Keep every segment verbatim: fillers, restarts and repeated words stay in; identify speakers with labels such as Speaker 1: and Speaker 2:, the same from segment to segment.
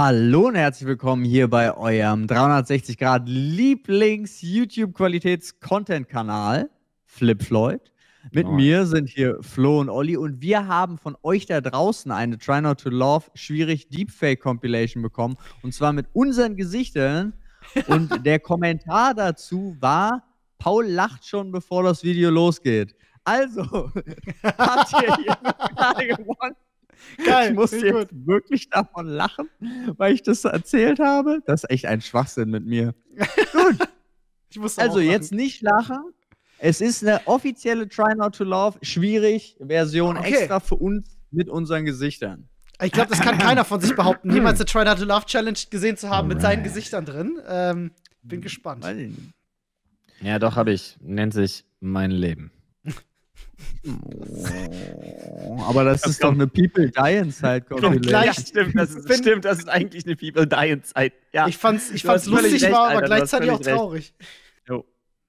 Speaker 1: Hallo und herzlich willkommen hier bei eurem dreihundertsechzig Grad Lieblings-YouTube-Qualitäts-Content-Kanal Flip Floyd. Mit
Speaker 2: Moin.
Speaker 1: mir sind hier Flo und Olli und wir haben von euch da draußen eine Try Not to Love schwierig Deepfake-Compilation bekommen und zwar mit unseren Gesichtern und der Kommentar dazu war, Paul lacht schon bevor das Video losgeht. Also, habt ihr hier gerade gewonnen?
Speaker 3: Geil,
Speaker 1: ich musste jetzt
Speaker 3: gut.
Speaker 1: wirklich davon lachen, weil ich das so erzählt habe. Das ist echt ein Schwachsinn mit mir. Gut.
Speaker 3: Ich musste
Speaker 1: Also
Speaker 3: auch lachen.
Speaker 1: jetzt nicht lachen. Es ist eine offizielle Try Not to Love schwierig Version
Speaker 3: Okay.
Speaker 1: extra für uns mit unseren Gesichtern.
Speaker 3: Ich glaube, das kann keiner von sich behaupten, jemals eine Try Not to Love Challenge gesehen zu haben mit seinen
Speaker 2: Alright.
Speaker 3: Gesichtern drin. Ähm, bin gespannt.
Speaker 1: Weiß ich nicht.
Speaker 2: Ja, doch, habe ich. Nennt sich mein Leben.
Speaker 1: Oh, aber das ist doch eine People Die Inside Compilation.
Speaker 3: gleich-
Speaker 2: Ja, stimmt, das ist,
Speaker 3: bin-
Speaker 2: stimmt, das ist eigentlich eine People Die Zeit. Ja.
Speaker 3: Ich fand's, ich
Speaker 2: Du
Speaker 3: fand's
Speaker 2: hast völlig
Speaker 3: lustig,
Speaker 2: recht,
Speaker 3: war aber
Speaker 2: Alter, du hast
Speaker 3: gleichzeitig auch
Speaker 2: völlig recht.
Speaker 3: traurig.
Speaker 2: Jo.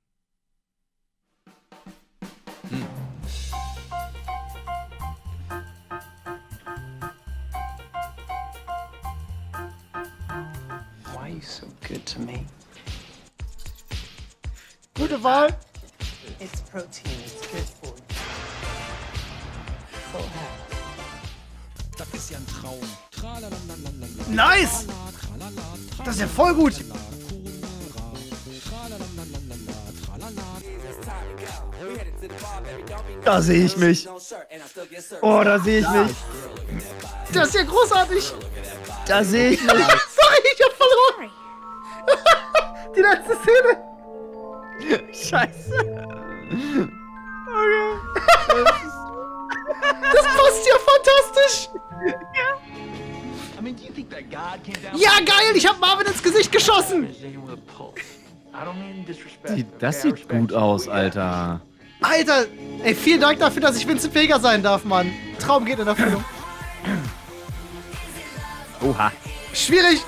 Speaker 4: Why are you so good to me?
Speaker 3: Gute Wahl.
Speaker 4: It's protein. It's good for you. Full health.
Speaker 5: Das ist ja ein Traum. Tralalalala.
Speaker 3: Nice. Das ist ja voll gut.
Speaker 1: Da sehe ich mich. Oh, da sehe ich mich.
Speaker 3: Das ist ja großartig.
Speaker 1: Da sehe ich mich.
Speaker 3: Sorry, ich hab verloren. Die letzte Szene.
Speaker 1: Scheiße.
Speaker 3: Das passt ja fantastisch.
Speaker 5: I mean, do you think that God came down?
Speaker 3: Ja, geil. Ich hab Marvin ins Gesicht geschossen.
Speaker 5: With a pulse. I don't mean disrespect.
Speaker 2: Die, das
Speaker 5: okay? I
Speaker 2: sieht
Speaker 5: respect
Speaker 2: gut
Speaker 5: you.
Speaker 2: aus,
Speaker 5: Yeah.
Speaker 2: Alter.
Speaker 3: Alter, ey, vielen Dank dafür, dass ich Vincent Vega sein darf, Mann. Traum geht in Erfüllung.
Speaker 2: Oha.
Speaker 3: Schwierig.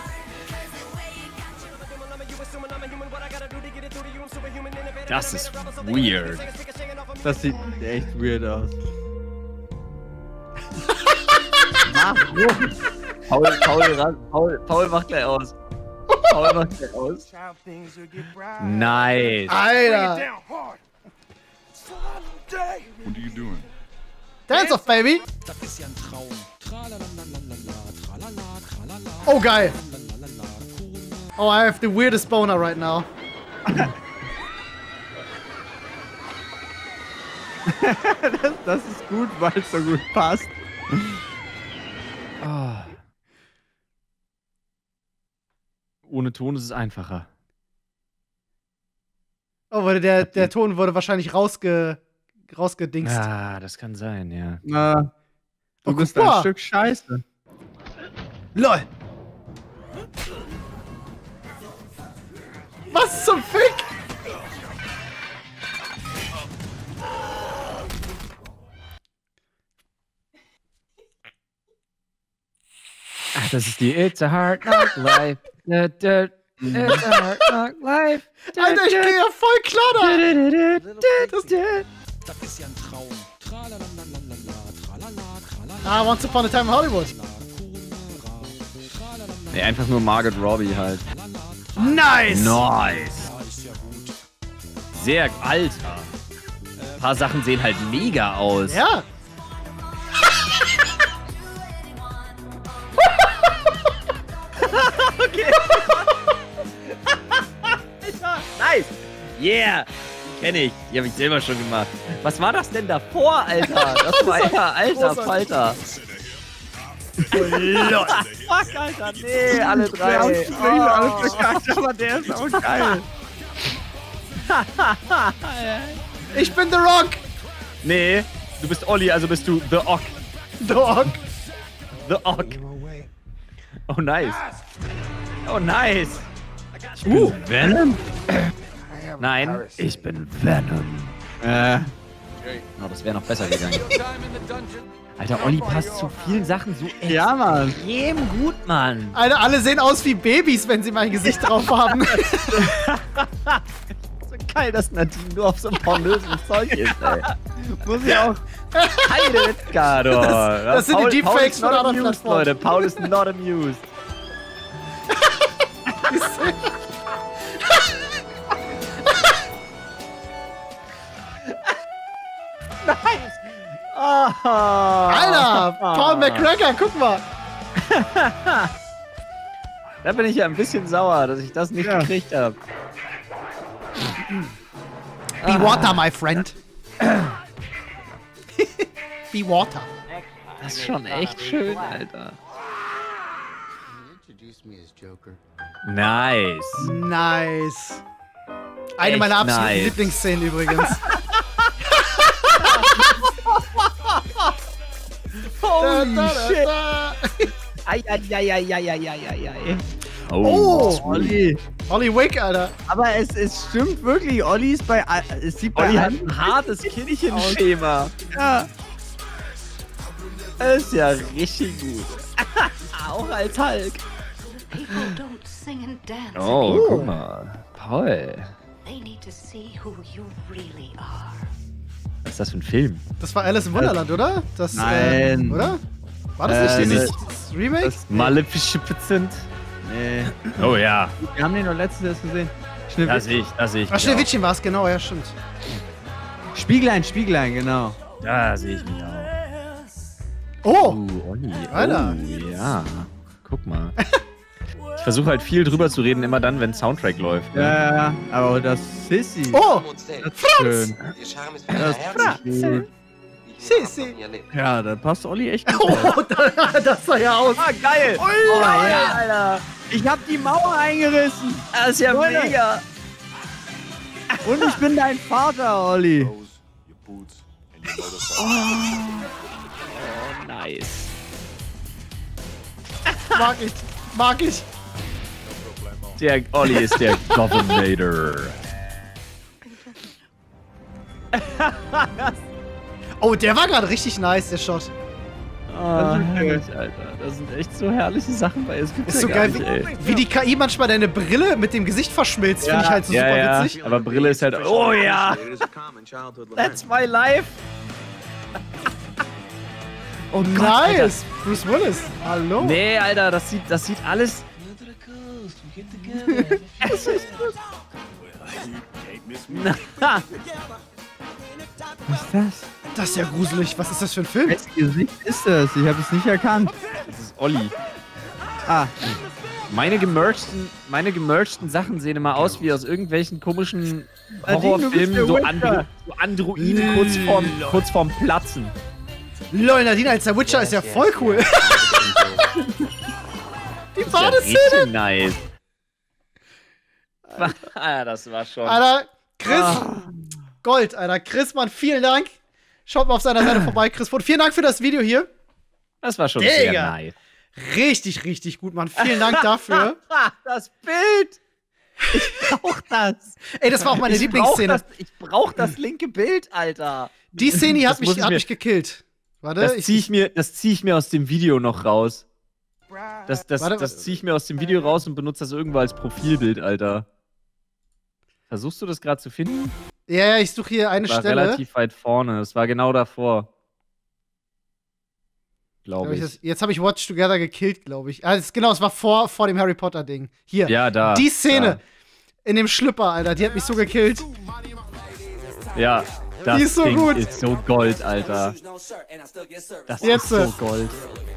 Speaker 2: Das ist weird.
Speaker 1: Das sieht echt weird aus. Warum?
Speaker 2: Paul, Paul, ran, Paul, Paul macht gleich aus. Paul macht gleich aus. Nice.
Speaker 3: Alter.
Speaker 5: What are you doing?
Speaker 3: Dance off, baby.
Speaker 5: Das ist ja ein Traum. Tralalalala. Tralala. Tralala.
Speaker 3: Oh, geil. Oh, I have the weirdest boner right now.
Speaker 1: das, das ist gut, weil es so gut passt.
Speaker 2: Ah. Ohne Ton ist es einfacher.
Speaker 3: Oh, wurde der, der Ton wurde wahrscheinlich rausge, rausgedingst.
Speaker 2: Ah, das kann sein, ja.
Speaker 1: Na, du
Speaker 3: Oh,
Speaker 1: bist
Speaker 3: guck
Speaker 1: ein
Speaker 3: mal.
Speaker 1: Stück Scheiße.
Speaker 3: LOL. Was zum Fick?
Speaker 2: Ach, das ist die It's a Hard Knock Life. Da, da, It's a Hard Knock Life. Da,
Speaker 3: Alter, ich
Speaker 2: da,
Speaker 3: gehe ja voll klar
Speaker 2: da,
Speaker 3: da.
Speaker 2: da, da, da, da.
Speaker 5: Das ist ja ein Traum. Tralalalala. Tralala. Tralala.
Speaker 3: Ah, Once Upon a Time in Hollywood.
Speaker 2: Nee, einfach nur Margot Robbie halt.
Speaker 3: Nice.
Speaker 2: Nice. Sehr, Alter. Ein paar Sachen sehen halt mega aus.
Speaker 3: Ja.
Speaker 2: Nice. Yeah. Die kenne ich. Die habe ich selber schon gemacht. Was war das denn davor, Alter? Das war ja, alter
Speaker 3: großartig.
Speaker 2: Falter. Fuck, Alter. Nee, alle drei.
Speaker 1: Alles bekannt, aber der ist auch geil.
Speaker 3: Ich bin The Rock.
Speaker 2: Nee, du bist Olli, also bist du The Ock.
Speaker 3: The Rock.
Speaker 2: The Ock. Oh, nice. Oh, nice. Ich bin Venom? Nein, ich bin Venom.
Speaker 1: Äh,
Speaker 2: Oh, das wäre noch besser gegangen. Alter, Olli passt zu vielen Sachen so
Speaker 1: ja, Mann.
Speaker 2: extrem gut, Mann.
Speaker 3: Alter, alle sehen aus wie Babys, wenn sie mein Gesicht drauf haben.
Speaker 2: So geil, dass Nadine nur auf so einem pornösen Zeug ist, ey.
Speaker 1: Muss ich auch.
Speaker 2: Heide Witzka, du.
Speaker 3: Das- das sind die
Speaker 2: Paul- Paul
Speaker 3: Deepfakes
Speaker 2: ist
Speaker 3: von
Speaker 2: not
Speaker 3: anderen
Speaker 2: amused,
Speaker 3: Plattformen.
Speaker 2: Leute. Paul ist not amused.
Speaker 3: Szene. Alter, Paul McGregor, guck mal.
Speaker 2: Da bin ich ja ein bisschen sauer, dass ich das nicht
Speaker 1: Ja.
Speaker 2: gekriegt habe.
Speaker 3: Be water, my friend. Be water.
Speaker 2: Das ist schon echt schön, Alter. Nice.
Speaker 3: Nice. Eine
Speaker 2: Echt
Speaker 3: meiner absoluten
Speaker 2: nice.
Speaker 3: Lieblingsszenen übrigens.
Speaker 2: Holy
Speaker 3: Da, da,
Speaker 2: shit.
Speaker 3: da.
Speaker 2: Eieieiei.
Speaker 3: Oh,
Speaker 1: Olli.
Speaker 3: Olli Wick, Alter.
Speaker 1: Aber es, es stimmt wirklich, Olli ist bei. a- Es sieht bei
Speaker 2: Olli hat
Speaker 1: allen-
Speaker 2: ein hartes Kindchenschema.
Speaker 1: Ja.
Speaker 2: Das ist ja richtig gut. Auch als Hulk.
Speaker 6: People don't sing and dance.
Speaker 2: Oh,
Speaker 3: Oh.
Speaker 2: guck mal. Paul.
Speaker 6: They need to see who you really are.
Speaker 2: Was ist das für ein Film?
Speaker 3: Das war Alice im Wunderland, oder? Das,
Speaker 1: Nein.
Speaker 3: Äh, oder? War das
Speaker 1: Äh,
Speaker 3: nicht dieses
Speaker 2: nicht.
Speaker 3: das Remake?
Speaker 1: Das,
Speaker 2: Maleficent.
Speaker 1: nee.
Speaker 2: Oh ja.
Speaker 1: Wir haben den doch letztes Jahr gesehen. Schnell,
Speaker 2: Das sehe ich, das sehe ich.
Speaker 3: Ach,
Speaker 2: mich
Speaker 3: Schneewittchen war es, genau, ja, stimmt.
Speaker 1: Spieglein, Spieglein, genau.
Speaker 2: auch. Da sehe ich mich auch.
Speaker 3: Oh!
Speaker 2: Uh, Olli.
Speaker 3: Alter.
Speaker 2: Oh, ja. Guck mal. Ich versuche halt viel drüber zu reden, immer dann, wenn Soundtrack läuft. Ne?
Speaker 1: Ja, ja, aber das Sissy.
Speaker 3: Oh!
Speaker 1: Das ist schön. Das ist gut.
Speaker 3: Sissi!
Speaker 1: Ja, da passt Olli echt gut.
Speaker 3: Oh, da- das sah ja aus.
Speaker 2: Ah, geil!
Speaker 1: Oh,
Speaker 2: ja, Alter!
Speaker 1: Ich hab die Mauer eingerissen.
Speaker 2: Das ist ja
Speaker 1: Leute.
Speaker 2: mega!
Speaker 1: Und ich bin dein Vater, Olli.
Speaker 2: Oh, nice.
Speaker 3: Mag ich. Mag ich.
Speaker 2: Der Olli ist der Governator.
Speaker 3: Oh, der war gerade richtig nice, der Shot.
Speaker 2: Oh, herrlich, Alter. Das sind echt so herrliche Sachen bei. Es gibt's
Speaker 3: Ist
Speaker 2: ja
Speaker 3: so
Speaker 2: gar
Speaker 3: geil,
Speaker 2: nicht, ey.
Speaker 3: wie, wie die K I manchmal deine Brille mit dem Gesicht verschmilzt, finde ich halt so
Speaker 2: ja,
Speaker 3: super
Speaker 2: ja.
Speaker 3: witzig.
Speaker 2: Aber Brille ist halt. Oh ja! That's my life!
Speaker 3: Oh, nice! Bruce Willis, hallo.
Speaker 2: Nee, Alter, das sieht, das sieht alles. Es ist gut. Na,
Speaker 1: Was ist das?
Speaker 3: Das ist ja gruselig. Was ist das für ein Film?
Speaker 1: Welches Gesicht ist das? Ich habe es nicht erkannt.
Speaker 2: das ist Olli.
Speaker 1: Ah,
Speaker 2: Meine gemerchten, meine gemerchten Sachen sehen immer aus wie aus irgendwelchen komischen
Speaker 1: Nadine, du bist der
Speaker 2: Horrorfilmen, so,
Speaker 1: Witcher.
Speaker 2: Andro so Androiden kurz vorm, kurz vorm Platzen.
Speaker 3: Lol, Nadine als der Witcher ist ja voll cool. Die
Speaker 2: Das ist ja
Speaker 3: Badeszene.
Speaker 2: richtig nice. Ah, das war schon.
Speaker 3: Alter, Chris. Gold, Alter. Chris, Mann, vielen Dank. Schaut mal auf seiner Seite vorbei, Chris. Und vielen Dank für das Video hier.
Speaker 2: Das war schon
Speaker 3: Digga.
Speaker 2: sehr nice.
Speaker 3: Richtig, richtig gut, Mann. Vielen Dank dafür.
Speaker 2: Das Bild!
Speaker 1: ich brauch das.
Speaker 3: Ey, das war auch meine
Speaker 2: Ich brauch
Speaker 3: Lieblingsszene.
Speaker 2: das, ich brauch das linke Bild, Alter.
Speaker 3: Die Szene hier
Speaker 2: Das
Speaker 3: hat mich,
Speaker 2: muss ich
Speaker 3: hat
Speaker 2: mir-
Speaker 3: mich gekillt. Warte,
Speaker 2: Das
Speaker 3: ich,
Speaker 2: ziehe ich, mir- das zieh ich mir aus dem Video noch raus. Das, das,
Speaker 3: Warte,
Speaker 2: das ziehe ich mir aus dem Video raus und benutze das irgendwo als Profilbild, Alter. Versuchst du das gerade zu finden?
Speaker 3: ja, ja, ich suche hier eine
Speaker 2: War
Speaker 3: Stelle.
Speaker 2: relativ weit vorne. Das war genau davor.
Speaker 3: Glaub
Speaker 2: Glaube
Speaker 3: ich,
Speaker 2: ich.
Speaker 3: das, jetzt habe ich Watch Together gekillt, glaube ich. Ah, das, genau, es war vor, vor dem Harry Potter Ding. Hier.
Speaker 2: Ja, da.
Speaker 3: Die Szene in dem Schlüpper, Alter, die hat mich so gekillt.
Speaker 2: Da. Ja, das
Speaker 3: Die ist so
Speaker 2: Ding
Speaker 3: gut.
Speaker 2: ist so Gold, Alter. Das
Speaker 3: Jetzt,
Speaker 2: ist so
Speaker 3: äh,
Speaker 2: Gold.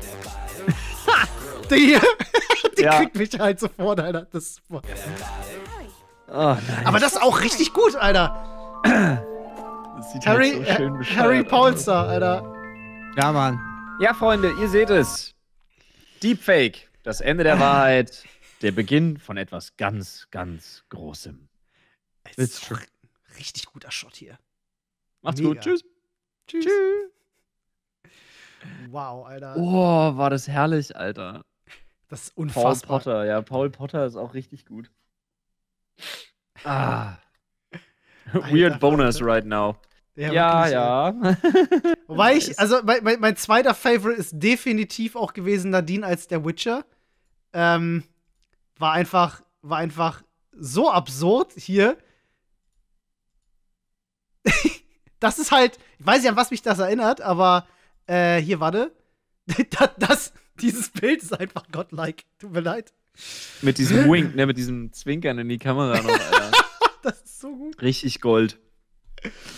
Speaker 3: Die, die
Speaker 2: Ja.
Speaker 3: kriegt mich halt sofort, Alter. Das ist super.
Speaker 2: Oh, nein.
Speaker 3: Aber das ist auch richtig gut, Alter.
Speaker 2: Das sieht
Speaker 3: Harry,
Speaker 2: halt so schön
Speaker 3: äh,
Speaker 2: bescheuert
Speaker 3: Harry
Speaker 2: aus.
Speaker 3: Paulster, Alter.
Speaker 1: Ja, Mann.
Speaker 2: Ja, Freunde, ihr seht es. Deepfake. Das Ende der Wahrheit. Der Beginn von etwas ganz, ganz Großem.
Speaker 3: Das ist doch richtig guter Shot hier.
Speaker 2: Macht's
Speaker 3: Mega.
Speaker 2: gut. Tschüss.
Speaker 3: Tschüss. Wow, Alter.
Speaker 2: Oh, war das herrlich, Alter.
Speaker 3: Das ist
Speaker 2: Paul
Speaker 3: unfassbar.
Speaker 2: Potter. Ja, Paul Potter ist auch richtig gut. Ah. Weird bonus right now. Ja,
Speaker 3: wirklich,
Speaker 2: ja.
Speaker 3: ey. Wobei ich, also mein, mein, mein zweiter Favorite ist definitiv auch gewesen Nadine als der Witcher. Ähm, war einfach, war einfach so absurd hier. Das ist halt, ich weiß nicht, an was mich das erinnert, aber äh, hier, warte. Das, das, dieses Bild ist einfach godlike. Tut mir leid.
Speaker 2: Mit diesem Wink, ne, mit diesem Zwinkern in die Kamera noch, Alter.
Speaker 3: Das ist so gut.
Speaker 2: Richtig Gold.